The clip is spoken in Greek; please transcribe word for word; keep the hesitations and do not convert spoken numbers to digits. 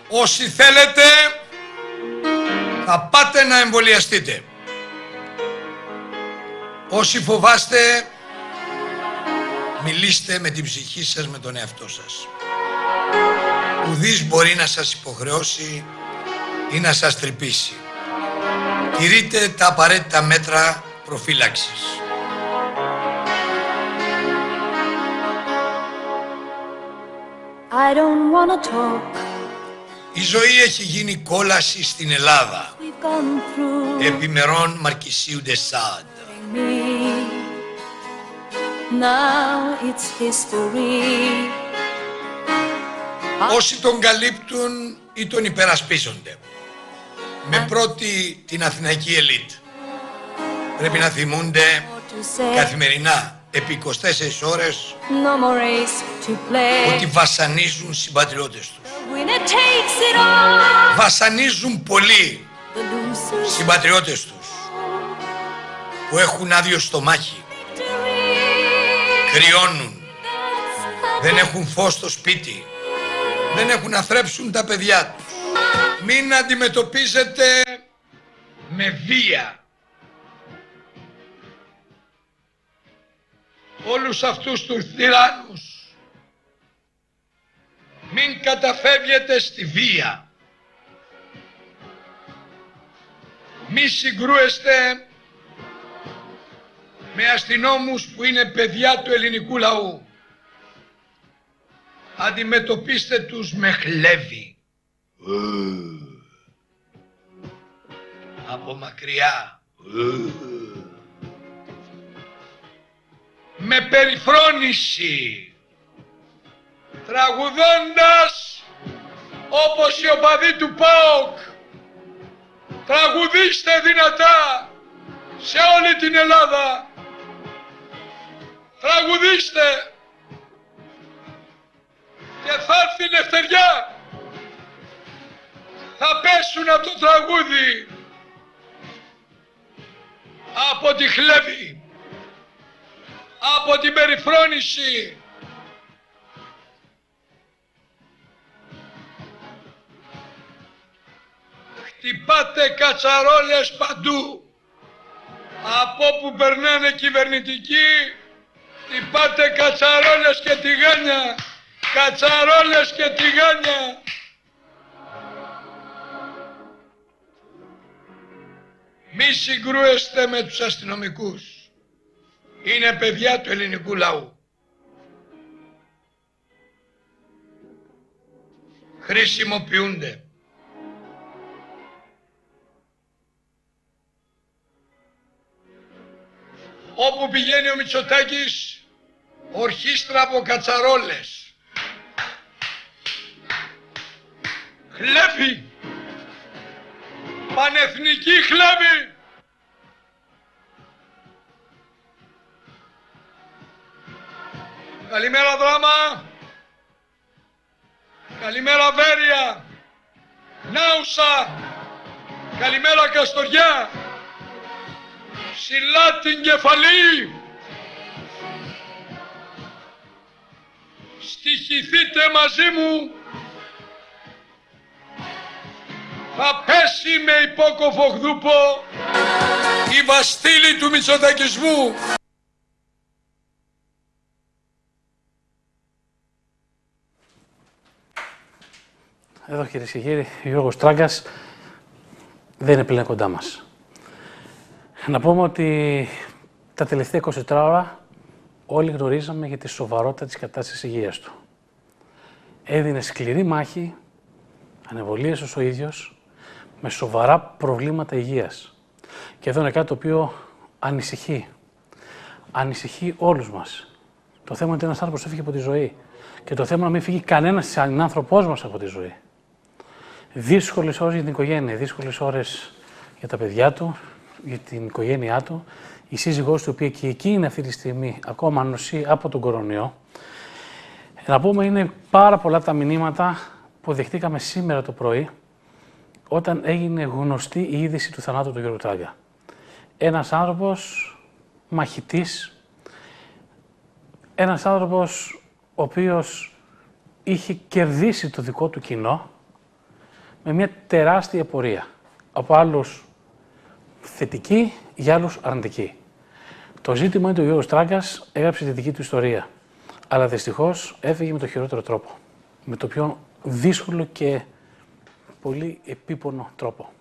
Όσοι θέλετε, θα πάτε να εμβολιαστείτε. Όσοι φοβάστε, μιλήστε με την ψυχή σας, με τον εαυτό σας. Ουδής μπορεί να σας υποχρεώσει ή να σας τρυπήσει. Τηρείτε τα απαραίτητα μέτρα προφύλαξης. I don't wanna talk. Η ζωή έχει γίνει κόλαση στην Ελλάδα. Επιμερών Μαρκισίου ντε Σάντ. Όσοι τον καλύπτουν ή τον υπερασπίζονται. Με πρώτη την αθηναϊκή ελίτ. Πρέπει να θυμούνται καθημερινά επί είκοσι τέσσερις ώρες ότι βασανίζουν συμπατριώτες τους. Βασανίζουν πολύ συμπατριώτες τους που έχουν άδειο στομάχι, κρυώνουν, δεν έχουν φως στο σπίτι, δεν έχουν να θρέψουν τα παιδιά τους. Μην αντιμετωπίζετε με βία όλους αυτούς τους τυράννους. Μην καταφεύγετε στη βία. Μη συγκρούεστε με αστυνόμους που είναι παιδιά του ελληνικού λαού. Αντιμετωπίστε τους με χλέβη. Από μακριά. Με περιφρόνηση. Τραγουδώντας όπως οι οπαδοί του ΠΑΟΚ. Τραγουδήστε δυνατά σε όλη την Ελλάδα. Τραγουδήστε και θα έρθει η νευτεριά. Θα πέσουν από το τραγούδι, από τη χλέβη, από την περιφρόνηση. Χτυπάτε κατσαρόλες παντού. Από που περνάνε κυβερνητικοί, χτυπάτε κατσαρόλες και τηγάνια. Κατσαρόλες και τηγάνια. Μη συγκρούεστε με τους αστυνομικούς. Είναι παιδιά του ελληνικού λαού. Χρησιμοποιούνται. Όπου πηγαίνει ο Μητσοτάκης, ορχήστρα από κατσαρόλες. Χλέβη. Πανεθνική χλέβη. Καλημέρα Δράμα. Καλημέρα Βέρεια. Νάουσα. Καλημέρα Καστοριά. Ψηλά την κεφαλή. Στοιχηθείτε μαζί μου. Θα πέσει με υπόκοφο γδούπο η βαστήλη του μητσοτακισμού. Εδώ κυρίες και κύριοι, ο Γιώργος Τράγκας δεν είναι πλέον κοντά μας. Να πούμε ότι τα τελευταία εικοσιτέσσερις ώρα όλοι γνωρίζαμε για τη σοβαρότητα της κατάστασης υγείας του. Έδινε σκληρή μάχη, ανεβολίασε ο ίδιος, με σοβαρά προβλήματα υγείας. Και εδώ είναι κάτι το οποίο ανησυχεί. Ανησυχεί όλους μας. Το θέμα είναι ότι ένας άνθρωπος έφυγε από τη ζωή. Και το θέμα να μην φύγει κανένας συνάνθρωπός μας από τη ζωή. Δύσκολες ώρες για την οικογένεια, δύσκολες ώρες για τα παιδιά του, για την οικογένειά του. Η σύζυγός του, η οποία και εκεί είναι αυτή τη στιγμή ακόμα νοσεί από τον κορονοϊό. Να πούμε, είναι πάρα πολλά τα μηνύματα που δεχτήκαμε σήμερα το πρωί, όταν έγινε γνωστή η είδηση του θανάτου του Γιώργου Τράγκα. Ένας άνθρωπος μαχητής, ένας άνθρωπος ο οποίος είχε κερδίσει το δικό του κοινό με μια τεράστια πορεία. Από άλλους θετική, για άλλους αρνητική. Το ζήτημα είναι ότι ο Γιώργος Τράγκας έγραψε τη δική του ιστορία. Αλλά δυστυχώς έφυγε με το χειρότερο τρόπο. Με το πιο δύσκολο και πολύ επίπονο τρόπο.